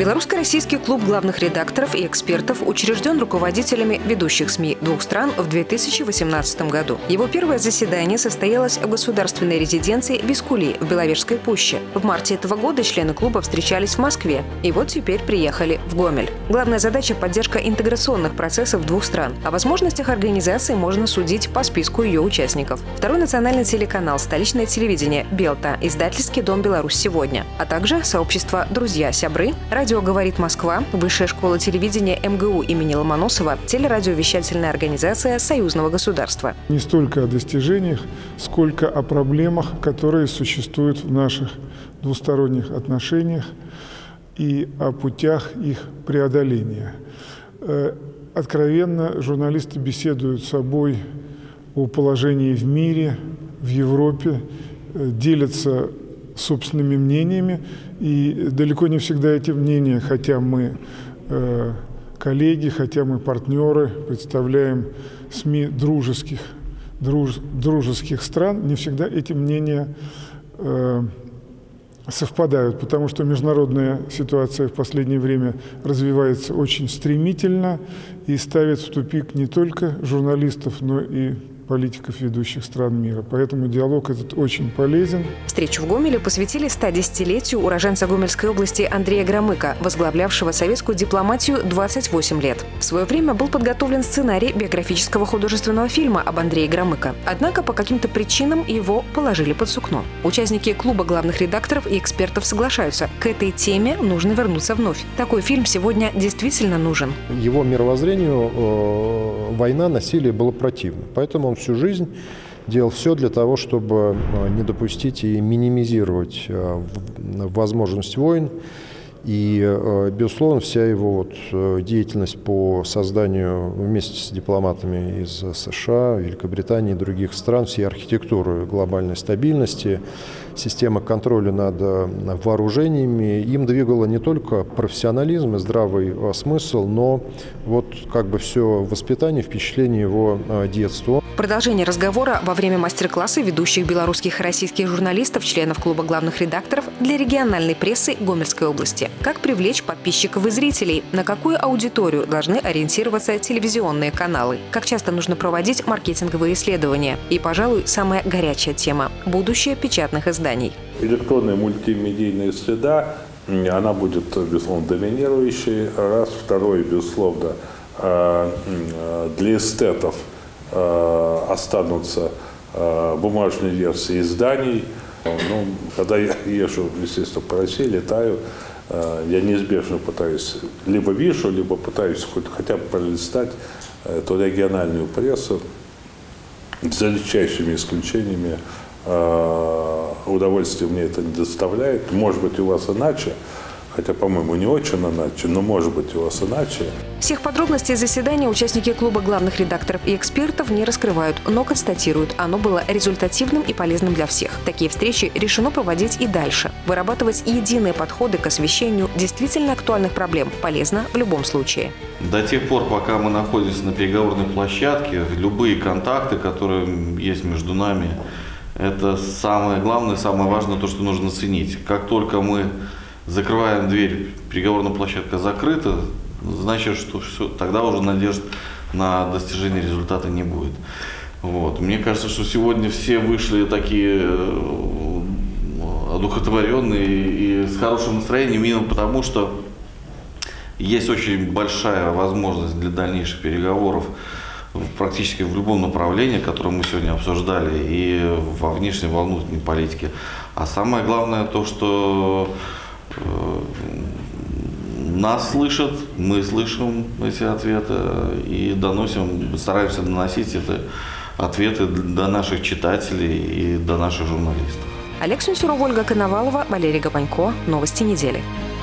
Белорусско-российский клуб главных редакторов и экспертов учрежден руководителями ведущих СМИ двух стран в 2018 году. Его первое заседание состоялось в государственной резиденции Вискули в Беловежской пуще. В марте этого года члены клуба встречались в Москве. И вот теперь приехали в Гомель. Главная задача – поддержка интеграционных процессов двух стран. О возможностях организации можно судить по списку ее участников. Второй национальный телеканал, столичное телевидение «Белта», издательский дом «Беларусь сегодня», а также сообщество «Друзья, сябры», радио «Говорит Москва», Высшая школа телевидения МГУ имени Ломоносова, телерадиовещательная организация Союзного государства. Не столько о достижениях, сколько о проблемах, которые существуют в наших двусторонних отношениях и о путях их преодоления. Откровенно журналисты беседуют с собой о положении в мире, в Европе, делятся собственными мнениями, и далеко не всегда эти мнения, хотя мы коллеги, хотя мы партнеры, представляем СМИ дружеских стран, не всегда эти мнения совпадают, потому что международная ситуация в последнее время развивается очень стремительно и ставит в тупик не только журналистов, но и политиков ведущих стран мира. Поэтому диалог этот очень полезен. Встречу в Гомеле посвятили 110-летию уроженца Гомельской области Андрея Громыка, возглавлявшего советскую дипломатию 28 лет. В свое время был подготовлен сценарий биографического художественного фильма об Андрее Громыко. Однако по каким-то причинам его положили под сукно. Участники клуба главных редакторов и экспертов соглашаются, к этой теме нужно вернуться вновь. Такой фильм сегодня действительно нужен. Его мировоззрению война, насилие было противно. Поэтому он всю жизнь делал все для того, чтобы не допустить и минимизировать возможность войн. И, безусловно, вся его деятельность по созданию вместе с дипломатами из США, Великобритании и других стран всей архитектуры глобальной стабильности, системы контроля над вооружениями, им двигало не только профессионализм и здравый смысл, но все воспитание, впечатление его детства. Продолжение разговора во время мастер-класса ведущих белорусских и российских журналистов, членов клуба главных редакторов для региональной прессы Гомельской области. Как привлечь подписчиков и зрителей? На какую аудиторию должны ориентироваться телевизионные каналы? Как часто нужно проводить маркетинговые исследования? И, пожалуй, самая горячая тема – будущее печатных изданий. Электронная мультимедийная среда, она будет, безусловно, доминирующей. Раз. Второй, безусловно, для эстетов останутся бумажные версии изданий. Когда я езжу, естественно, по России, летаю, я неизбежно пытаюсь, либо вижу, либо пытаюсь хотя бы пролистать эту региональную прессу, за редчайшими исключениями. Удовольствие мне это не доставляет. Может быть, у вас иначе. Хотя, по-моему, не очень иначе, но, может быть, у вас иначе. Всех подробностей заседания участники клуба главных редакторов и экспертов не раскрывают, но констатируют, оно было результативным и полезным для всех. Такие встречи решено проводить и дальше. Вырабатывать единые подходы к освещению действительно актуальных проблем полезно в любом случае. До тех пор, пока мы находимся на переговорной площадке, любые контакты, которые есть между нами, это самое главное, самое важное, то, что нужно ценить. Как только мы закрываем дверь, переговорная площадка закрыта, значит, что все, тогда уже надежд на достижение результата не будет. Мне кажется, что сегодня все вышли такие одухотворенные и с хорошим настроением, именно потому что есть очень большая возможность для дальнейших переговоров практически в любом направлении, которое мы сегодня обсуждали, и во внешней, во внутренней политике. А самое главное то, что нас слышат, мы слышим эти ответы и стараемся доносить эти ответы до наших читателей и до наших журналистов. Олег Сунцюров, Ольга Коновалова, Валерий Гапанько. Новости недели.